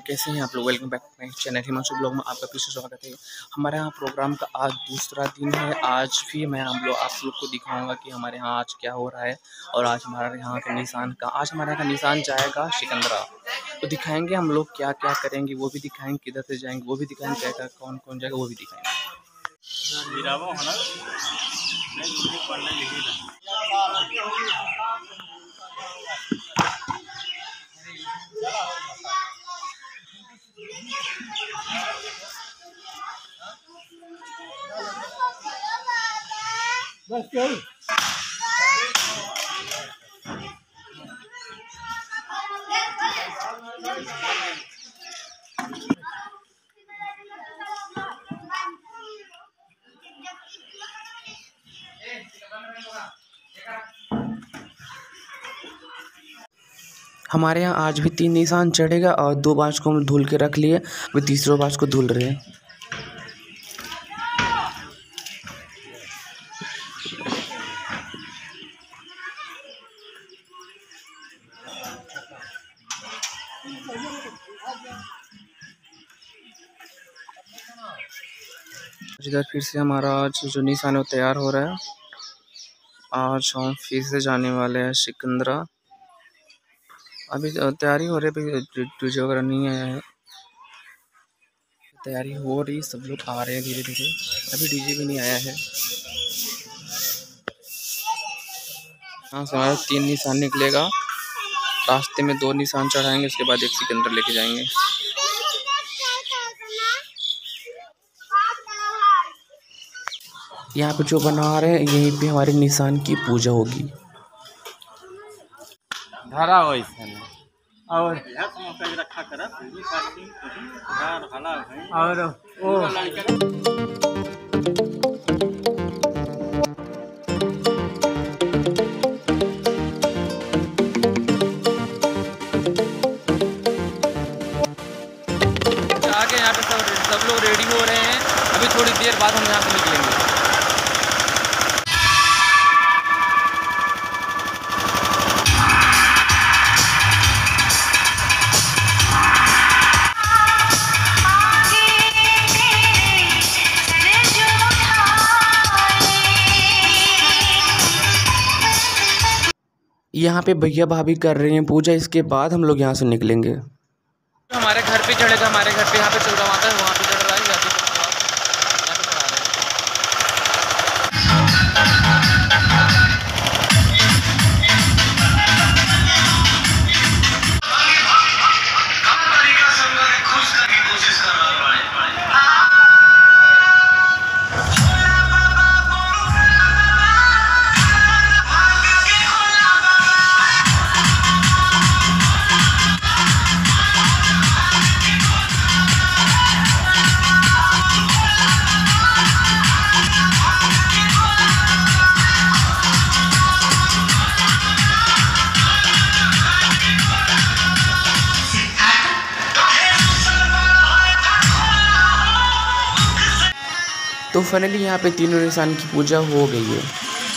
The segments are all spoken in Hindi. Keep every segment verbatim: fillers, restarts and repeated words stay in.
कैसे हैं आप लोग। Welcome back to my channel Himanshu blog में आपका फिर से स्वागत है। हमारे यहाँ प्रोग्राम का आज दूसरा दिन है। आज भी मैं हम लोग आप लोग को दिखाऊंगा कि हमारे यहाँ आज क्या हो रहा है। और आज हमारे यहाँ का निशान का आज हमारे यहाँ का निशान जाएगा सिकंदरा, तो दिखाएंगे हम लोग क्या क्या करेंगे, वो भी दिखाएंगे, किधर से जाएंगे वो भी दिखाएंगे, क्या क्या कौन कौन जाएगा वो भी दिखाएंगे। बस यही हमारे यहाँ आज भी तीन निशान चढ़ेगा और दो बाँस को हम धुल के रख लिए, अभी तीसरा बाँस को धुल रहे हैं। इधर फिर से हमारा आज जो निशान है वो तैयार हो रहा है। आज हम फिर से जाने वाले हैं सिकंदरा। अभी तैयारी हो रही है, डीजे वगैरह नहीं आया है, तैयारी हो रही, सब लोग आ रहे हैं धीरे धीरे, अभी डीजे भी नहीं आया है। यहाँ से हमारा तीन निशान निकलेगा, रास्ते में दो निशान चढ़ाएंगे, उसके बाद एक सिकंदर लेके जाएंगे। यहाँ पे जो बना रहे हैं यहीं पे हमारे निशान की पूजा होगी। धारा हो और और ओ आगे यहाँ पे सब सब लोग रेडी हो रहे हैं, अभी थोड़ी देर बाद हम यहाँ से निकलेंगे। यहाँ पे भैया भाभी कर रहे हैं पूजा, इसके बाद हम लोग यहाँ से निकलेंगे। हमारे घर पे चढ़ेगा, हमारे घर पे यहाँ पे चल रहा है, वहाँ पे चढ़ रहा है, यहाँ पे तो फाइनली यहाँ पे तीनों निशान की पूजा हो गई है।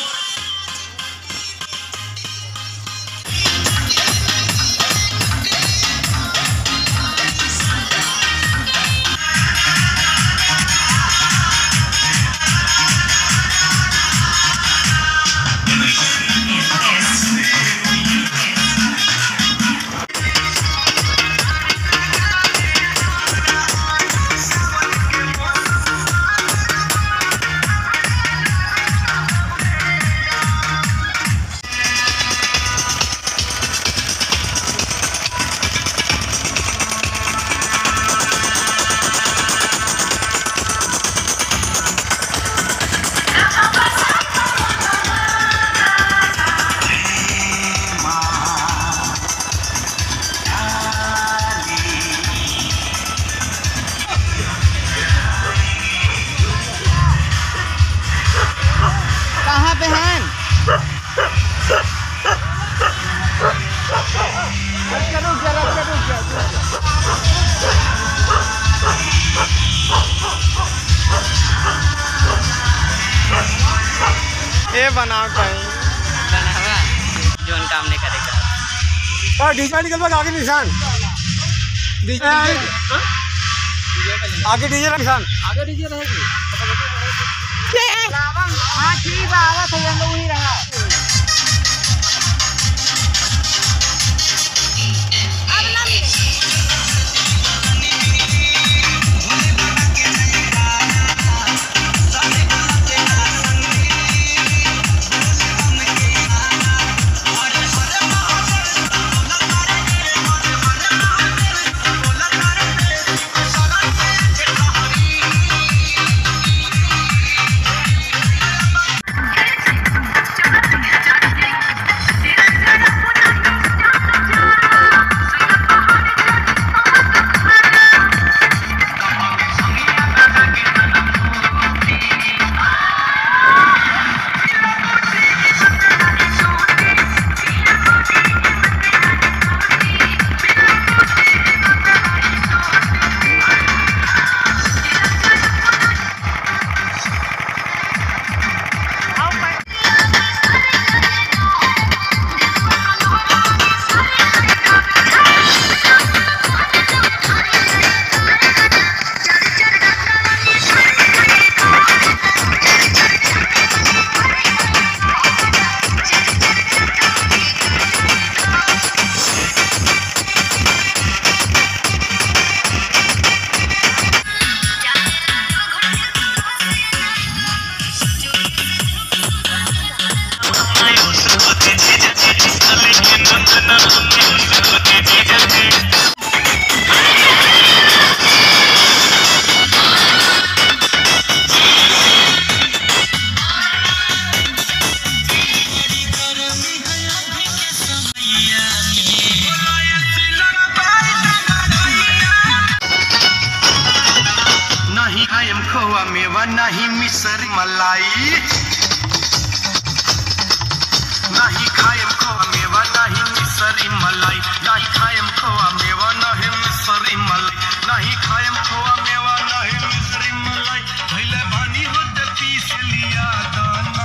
ये बनाओ कहीं बनावा जोन काम नहीं करेगा। और ढीसा निकल आगे निशान आगे डीजे निशान आगे डीजे रहेगी। हाँ ठीक है, आवा तो हम लोग ही रहा। खोआ मेवा नहीं मिसरी मलाई, नहीं खाएम खोआ मेवा नहीं मिसरी मलाई, नहीं खाएम खोआ मेवा नहीं मिसरी मलाई, नहीं खाएम खोआ मेवा नहीं मिसरी मलाई, भैले बानी होते पीस लिया दाना।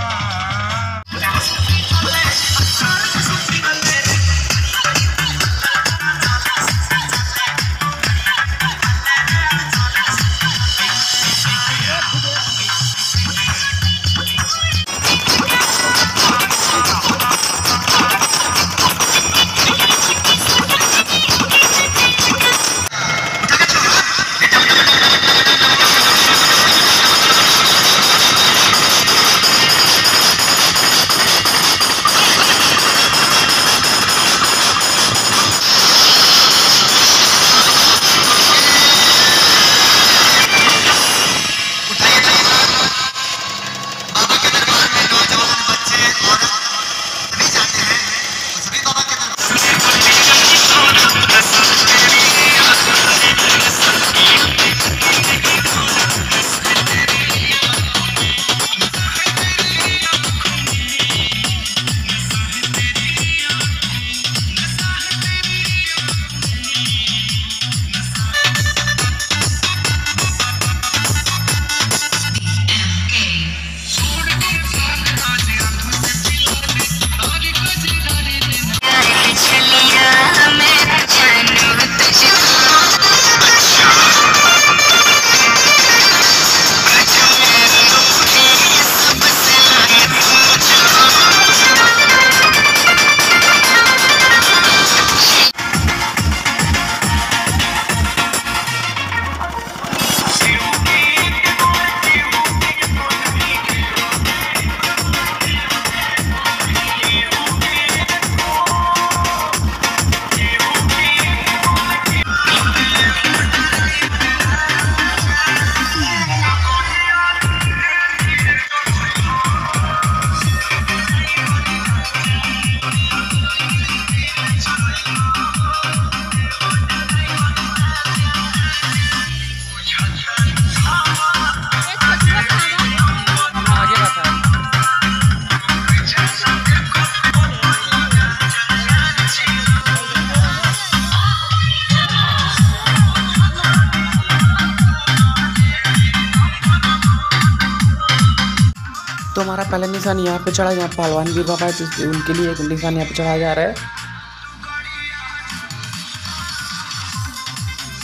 तो हमारा पहला निशान यहाँ पे चढ़ा, यहाँ पहलवान वीर बाबा है तो उनके लिए एक निशान यहाँ पे चढ़ाया जा रहा है।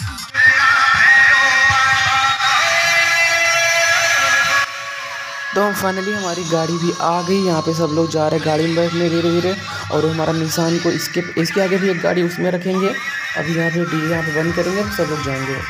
तो फाइनली हमारी गाड़ी भी आ गई। यहाँ पे सब लोग जा रहे हैं गाड़ी में बैठने धीरे धीरे। और हमारा निशान को इसके इसके आगे भी एक गाड़ी उसमें रखेंगे। अभी यहाँ पे डी यहाँ पे बंद करेंगे, सब लोग जाएंगे।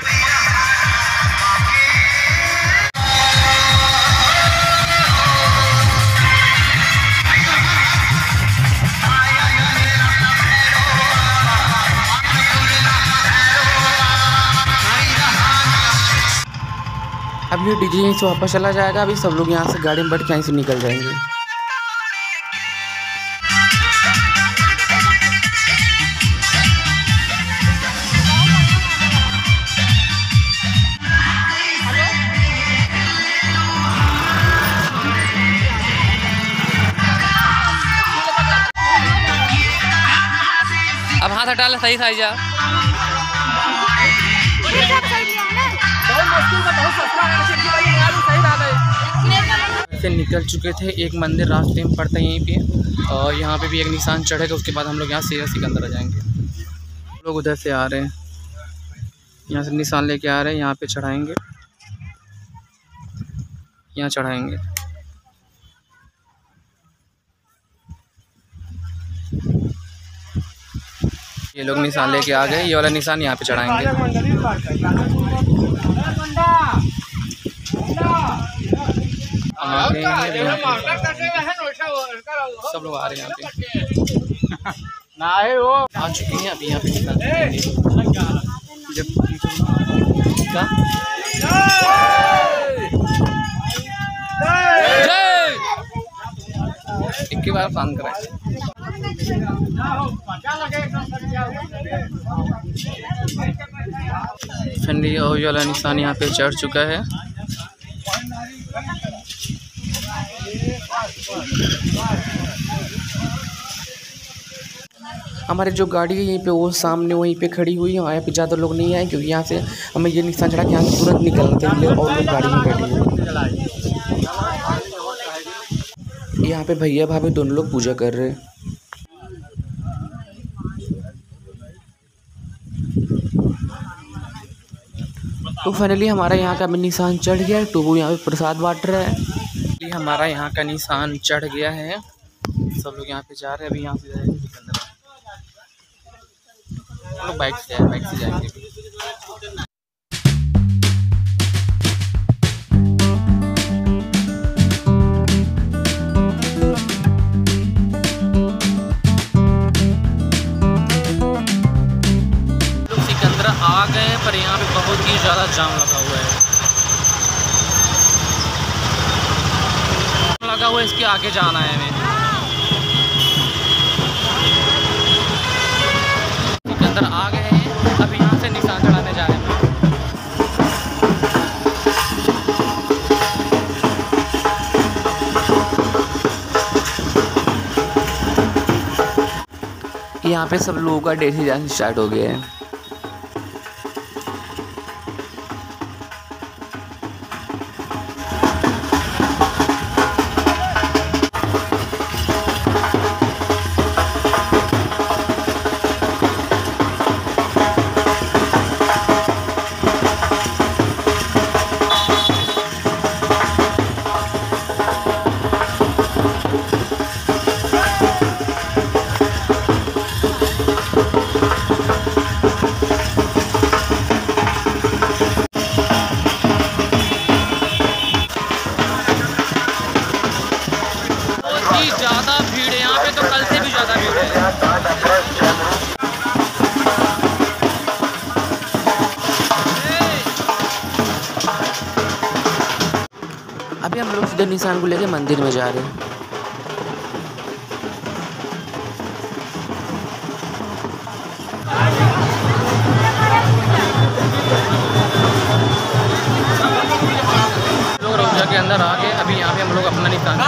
अब ये डीजे यहीं से वापस चला जाएगा। अभी सब लोग यहाँ से गाड़ी में बैठ के यहीं से निकल जाएंगे। अब हाथ हटा ले, सही सही जा। से निकल चुके थे। एक मंदिर रास्ते में पड़ता है यहीं पे, और यहाँ पे भी एक निशान चढ़ेगा। उसके बाद हम लोग यहाँ से सिकंदर आ जाएंगे। लोग उधर से आ रहे हैं, यहाँ से निशान लेके आ रहे हैं। यहाँ पे चढ़ाएंगे, यहाँ चढ़ाएंगे। ये लोग निशान लेके आ गए। ये वाला निशान यहाँ पे चढ़ाएंगे। आ गए हैं सब लोग, आ रहे हैं यहाँ पे। आ चुके हैं अभी यहाँ पे जब एक के बार शांत कराए। ठंडी और वाला निशान यहाँ पे चढ़ चुका है। हमारी जो गाड़ी है यहीं पे वो सामने वहीं पे खड़ी हुई है। यहाँ पे ज़्यादा लोग नहीं आए क्योंकि यहाँ से हमें ये निशान चढ़ा के यहाँ से तुरंत निकलते हैं और लोग गाड़ी में बैठे हैं। यहाँ पे भैया भाभी दोनों लोग पूजा कर रहे हैं। तो फाइनली हमारा यहाँ का निशान चढ़ गया है। तो वो यहाँ पे प्रसाद बांट रहा है। हमारा यहाँ का निशान चढ़ गया है। सब लोग यहाँ पे जा रहे हैं। अभी यहाँ से जाएंगे सिकंदर। हम लोग बाइक से बाइक से जाएंगे। लोग सिकंदर आ गए पर यहाँ पे बहुत ही ज़्यादा जाम लगा हुआ है। लगा हुआ है, इसके आगे जाना है हमें। सिकंदर आ गए हैं। अभी यहाँ से निशान चढ़ाने जा रहे हैं। यहाँ पे सब लोगों का डेली डांस स्टार्ट हो गया है। ज़्यादा भीड़ है यहाँ पे, तो कल से भी ज़्यादा भीड़ है। अभी हम लोग सीधे निशान को लेके मंदिर में जा रहे हैं। लोग रोजा के अंदर आ गए। अभी यहाँ पे हम लोग अपना निशान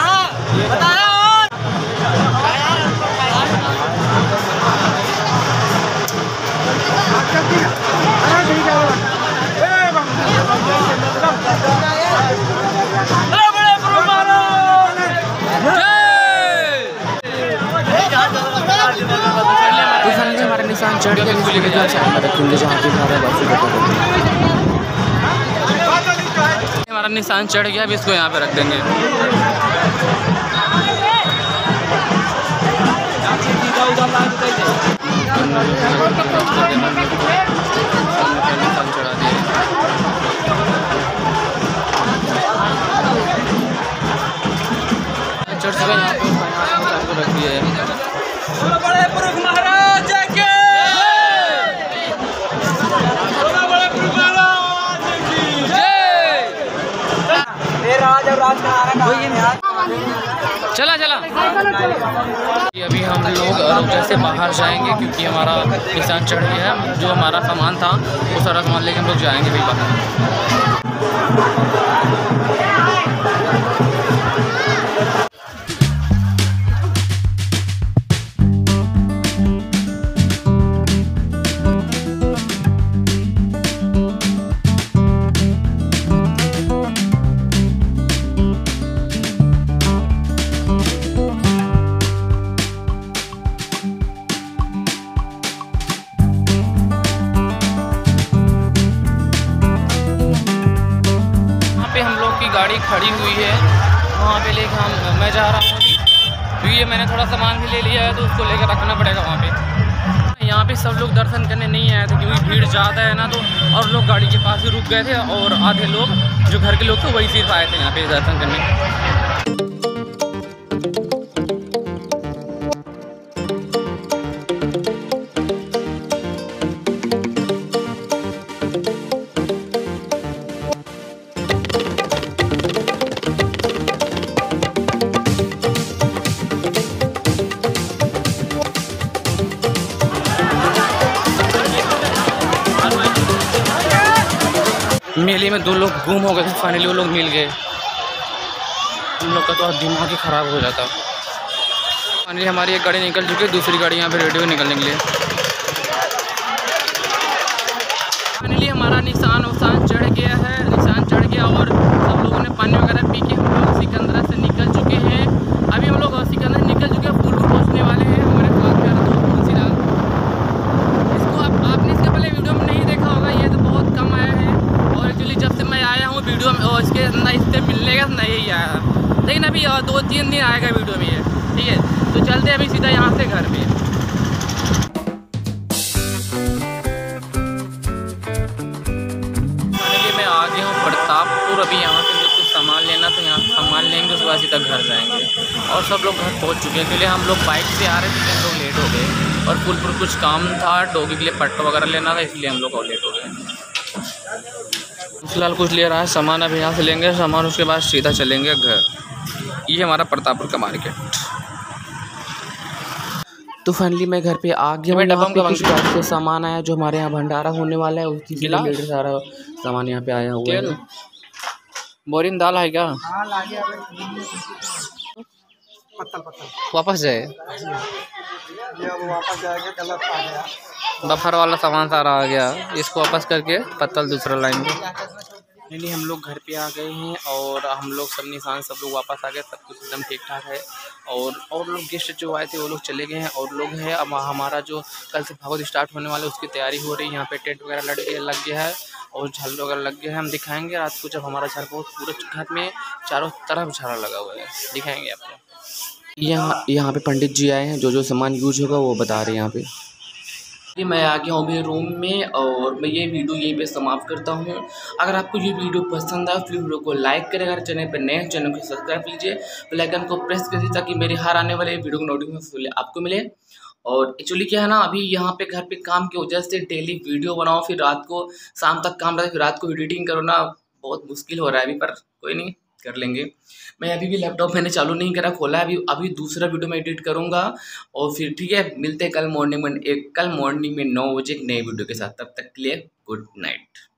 हमारा निशान चढ़ गया। रखेंगे जहाँ पे हमारा निशान चढ़ गया, अभी इसको यहाँ पे रख देंगे। निशान चढ़ा दिए। चढ़ चुका यहाँ पे, रख दिया है। बड़े पुरुष महाराज के चला चला। अभी हम लोग जैसे बाहर जाएंगे क्योंकि हमारा निशान चढ़ गया है। जो हमारा सामान था वो सारा सामान लेके हम लोग जाएंगे भी बाहर। गाड़ी खड़ी हुई है वहाँ पे लेकर हम मैं जा रहा हूँ अभी, क्योंकि ये मैंने थोड़ा सामान भी ले लिया है तो उसको लेकर रखना पड़ेगा वहाँ पे। यहाँ पे सब लोग दर्शन करने नहीं आए थे क्योंकि भीड़ ज़्यादा है ना, तो और लोग गाड़ी के पास ही रुक गए थे और आधे लोग जो घर के लोग थे वही सिर्फ आए थे यहाँ पे दर्शन करने। मेले में दो लोग गुम हो गए थे, फाइनली वो लोग मिल गए। उन लोग का तो दिमाग ही ख़राब हो जाता। फाइनली हमारी एक गाड़ी निकल चुकी है, दूसरी गाड़ी यहाँ पे रेडी हो निकलने के लिए। फाइनली हमारा निशान उशान चढ़ गया है, निशान चढ़ गया और सब लोगों ने पानी वगैरह पी के हम लोग सिकंदरा से निकल चुके हैं। अभी हम लोग सिकंदरा निकल चुके हैं, फूलपुर पहुँचने वाले हैं। हमारे साथ मेरा दोस्त तुलसीलाल, इसको आप आपने इसके पहले वीडियो में नहीं देखा होगा, ये तो बहुत कम आया है और एक्चुअली जब से मैं आया हूँ वीडियो में और इसके ना इससे मिलने का नहीं आया, लेकिन अभी दो तीन दिन आएगा वीडियो में ये, ठीक है। तो चलते अभी सीधा यहाँ से घर पे। फाइनली मैं आ गया हूँ प्रतापपुर। अभी यहाँ से कुछ सामान लेना तो यहाँ सामान लेंगे, उसके बाद सीधा घर जाएंगे और सब लोग घर पहुँच चुके हैं। इसलिए हम लोग बाइक से आ रहे थे, हम लोग लेट हो गए और फुलपुर कुछ काम था, डॉगी के लिए पट्टा वगैरह लेना था, इसलिए हम लोग और लेट हो गए। फिलहाल कुछ ले रहा है सामान, अभी यहाँ से लेंगे सामान, उसके बाद सीधा चलेंगे घर। ये हमारा प्रतापपुर का मार्केट। तो फाइनली मैं घर पे आ गया हूँ। यहाँ पे कुछ बात से सामान आया जो हमारे यहाँ भंडारा होने वाला है, उसकी रिलेटेड सारा सामान यहाँ पे आया हुआ है। बोरिंग दाल है क्या? वापस जाए, वापस जाएगा, गलत आ गया। बफर वाला सामान सारा आ गया, इसको वापस करके पत्तल दूसरा लाएंगे। फाइनली हम लोग घर पे आ गए हैं और हम लोग सब निशान सब लोग वापस आ गए, सब कुछ एकदम ठीक ठाक है। और और लोग गेस्ट जो आए थे वो लोग चले गए हैं और लोग हैं। अब हमारा जो कल से भागवत स्टार्ट होने वाला है उसकी तैयारी हो रही है। यहाँ पे टेंट वगैरह लग गया लग गया है और झालर वगैरह लग गया है। हम दिखाएंगे रात को जब हमारा झाड़ बहुत पूरे घर में चारों तरफ झाड़ा लगा हुआ है, दिखाएंगे आपको। यहाँ यहाँ पे पंडित जी आए हैं, जो जो सामान यूज होगा वो बता रहे हैं यहाँ पे। मैं आ गया हूँ अभी रूम में और मैं ये वीडियो यहीं पे समाप्त करता हूँ। अगर आपको ये वीडियो पसंद आए प्लीज़ वीडियो को लाइक करें, अगर चैनल पर नए चैनल को सब्सक्राइब कीजिए, बेल आइकन को प्रेस कर दीजिए ताकि मेरे हर आने वाले वीडियो को नोटिफिकेशन आपको मिले। और एक्चुअली क्या है ना, अभी यहाँ पे घर पे काम की वजह से डेली वीडियो बनाओ, फिर रात को शाम तक काम रहता है, फिर रात को एडिटिंग करो ना, बहुत मुश्किल हो रहा है अभी, पर कोई नहीं कर लेंगे। मैं अभी भी लैपटॉप मैंने चालू नहीं करा, खोला है अभी अभी दूसरा वीडियो मैं एडिट करूँगा और फिर ठीक है, मिलते हैं कल मॉर्निंग में एक कल मॉर्निंग में नौ बजे एक नए वीडियो के साथ। तब तक के लिए गुड नाइट।